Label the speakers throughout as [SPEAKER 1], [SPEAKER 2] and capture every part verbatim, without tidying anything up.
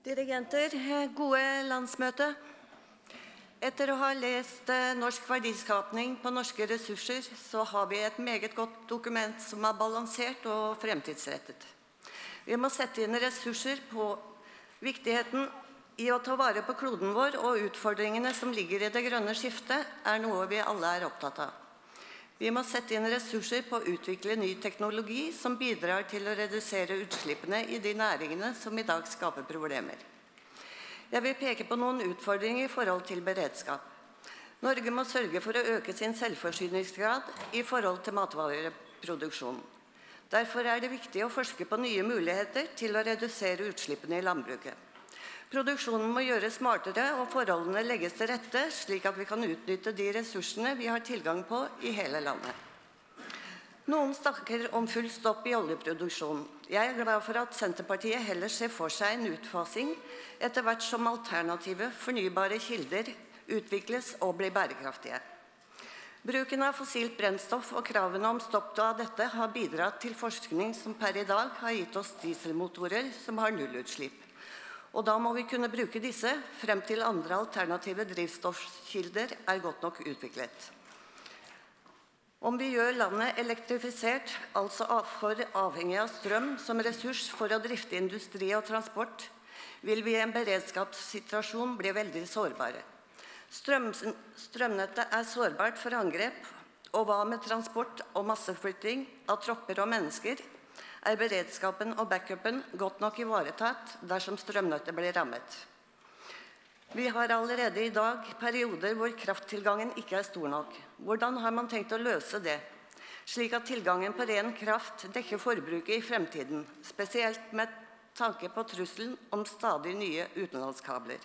[SPEAKER 1] Dirigenter, gode landsmøte. Etter å ha lest Norsk verdiskapning på norske ressurser, så har vi et meget godt dokument som er balansert og fremtidsrettet. Vi må sette inn ressurser på viktigheten i å ta vare på kloden vår, og utfordringene som ligger i det grønne skiftet er noe vi alle er opptatt av. Vi må sette inn ressurser på å utvikle ny teknologi som bidrar til å redusere utslippene i de næringene som i dag skaper problemer. Jeg vil peke på noen utfordringer i forhold til beredskap. Norge må sørge for å øke sin selvforsyningsgrad i forhold til matvareproduksjon. Derfor er det viktig å forske på nye muligheter til å redusere utslippene i landbruket. Produksjonen må gjøres smartere og forholdene legges til rette, slik at vi kan utnytte de ressursene vi har tilgang på i hele landet. Noen snakker om full stopp i oljeproduksjonen. Jeg er glad for at Senterpartiet heller ser for seg en utfasing etter hvert som alternative fornybare kilder utvikles og blir bærekraftige. Bruken av fossilt brennstoff og kravene om stopp av dette har bidratt til forskning som per i dag har gitt oss dieselmotorer som har nullutslipp. Og da må vi kunne bruke disse frem til andre alternative drivstoffkilder er godt nok utviklet. Om vi gjør landet elektrifisert, altså for avhengig av strøm som ressurs for å drifte industri og transport, vil vi i en beredskapssituasjon bli veldig sårbare. Strøm, strømnettet er sårbart for angrep, og hva med transport og masseflytting av tropper og mennesker? Er beredskapen og backupen godt nok ivaretatt dersom strømnettet blir rammet? Vi har allerede i dag perioder hvor krafttilgangen ikke er stor nok. Hvordan har man tenkt å løse det, slik at tilgangen på ren kraft dekker forbruket i fremtiden, spesielt med tanke på trusselen om stadig nye utenlandskabler?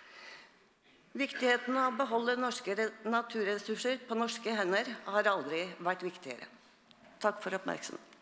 [SPEAKER 1] Viktigheten av å beholde norske naturressurser på norske hender har aldri vært viktigere. Takk for oppmerksomheten.